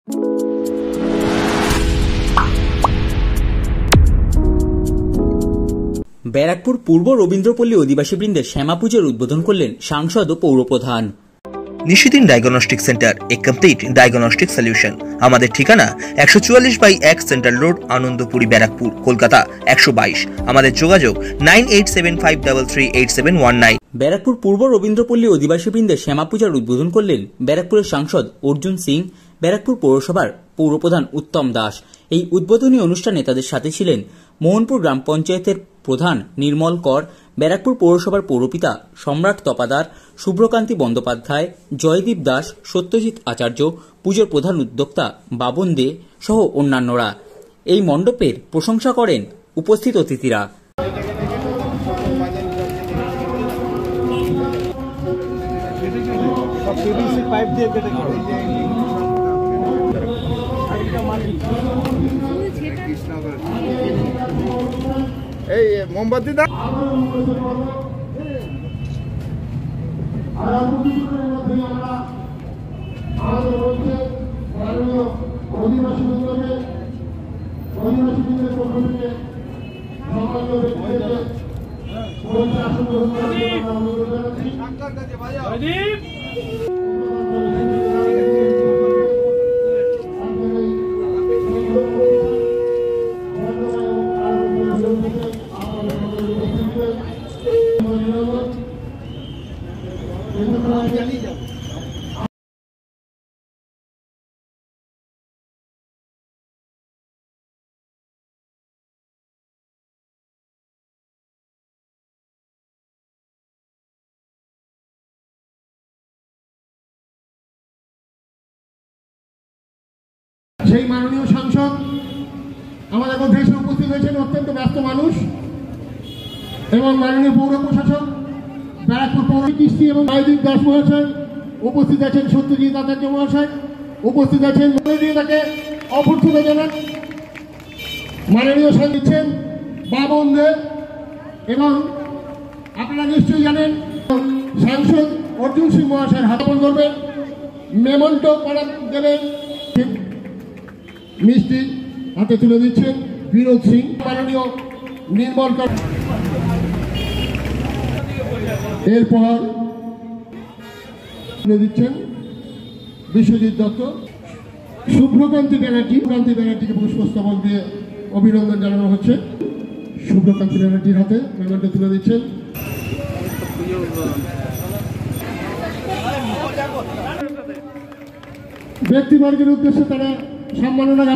ব্যারাকপুর পূর্ব রবীন্দ্রপল্লী অধিবাসীবৃন্দের শ্যামা পুজোর উদ্বোধন করলেন সাংসদ ও পৌরপ্রধান। Nishidin diagnostic centre, a complete diagnostic solution. আমাদের ঠিকানা 144/1 সেন্ট্রাল রোড, আনন্দপুরি, ব্যারাকপুর, কলকাতা 122। আমাদের যোগাযোগ 9875338719। ব্যারাকপুর পূর্ব রবীন্দ্রপল্লী অধিবাসীবৃন্দের শ্যামা পূজার উদ্বোধন করলেন ব্যারাকপুরের সাংসদ অর্জুন সিং, ব্যারাকপুর পৌরসভার পৌরপ্রধান উত্তম দাস। এই উদ্বোধনী অনুষ্ঠানে তাদের সাথে ছিলেন মোহনপুর গ্রাম পঞ্চায়েতের প্রধান নির্মল কর, ব্যারাকপুর পৌরসভার পৌরপিতা সম্রাট তপাদার, শুভ্রকান্তি বন্দ্যোপাধ্যায়, জয়দীপ দাস, সত্যজিৎ আচার্য, পুজোর প্রধান উদ্যোক্তা বাবন দে সহ অন্যান্যরা। এই মণ্ডপের প্রশংসা করেন উপস্থিত অতিথিরা। এই মোমবাতি দা সেই মাননীয় সাংসদ আমাদের মধ্যে এসে উপস্থিত হয়েছেন, অত্যন্ত ব্যস্ত মানুষ, এবং মাননীয় পৌর প্রশাসক ব্যারাকপুর পৌর কৃষ্টি এবং জয়দীপ দাস মহাশয় উপস্থিত আছেন, সত্যজিৎ আচার্য মহাশয় উপস্থিত আছেন। তাকে অভ্যর্থনা জানান। মাননীয় দিচ্ছেন বাবন দে, এবং আপনারা নিশ্চয়ই জানেন সাংসদ অর্জুন সিং মহাশয়ের হাতপন করবেন, মেমন্টো করা দেবেন, মিষ্টি হাতে তুলে দিচ্ছেন বিনোদ সিং, মাননীয় নির্মল কর। এরপর তুলে দিচ্ছেন বিশ্বজিৎ দত্ত, শুভ্রকান্তি ব্যানার্জিকে পুষ্পস্তবক দিয়ে অভিনন্দন জানানো হচ্ছে। শুভ্রকান্তি ব্যানার্জির হাতে মেমন্টো তুলে দিচ্ছেন। ব্যক্তিবর্গের উদ্দেশ্যে তারা সম্মাননা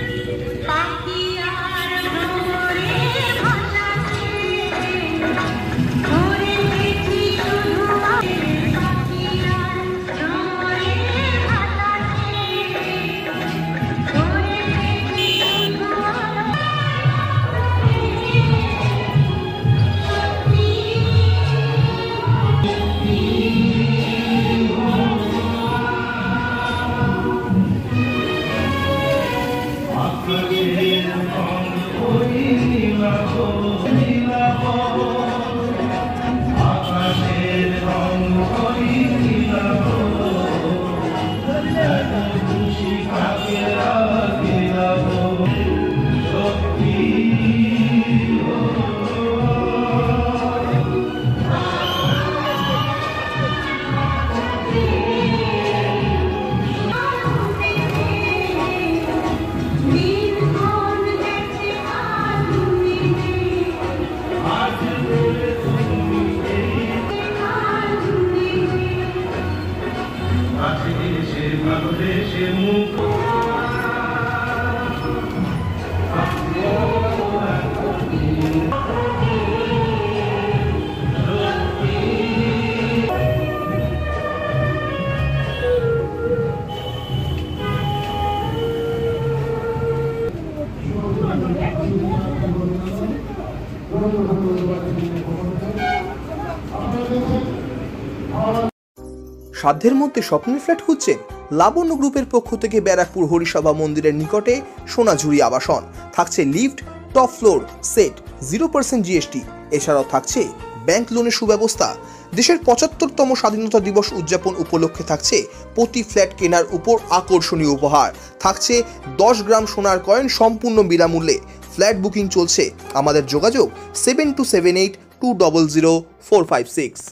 সাধ্যের মধ্যে স্বপ্নের ফ্ল্যাট খুঁজছেন? লাবণ্য গ্রুপের পক্ষ থেকে ব্যারাকপুর হরিসভা মন্দিরের নিকটে সোনাঝুরি আবাসন। থাকছে lift, top floor set, 0% GST। এছাড়াও থাকছে ব্যাংক লোনের সুব্যবস্থা। দেশের ৭৫তম স্বাধীনতা দিবস উদযাপন উপলক্ষে থাকছে প্রতি ফ্ল্যাট কেনার উপর আকর্ষণীয় উপহার, থাকছে 10 গ্রাম সোনার কয়েন সম্পূর্ণ বিনামূল্যে। ফ্ল্যাট বুকিং চলছে। আমাদের যোগাযোগ 7278200456।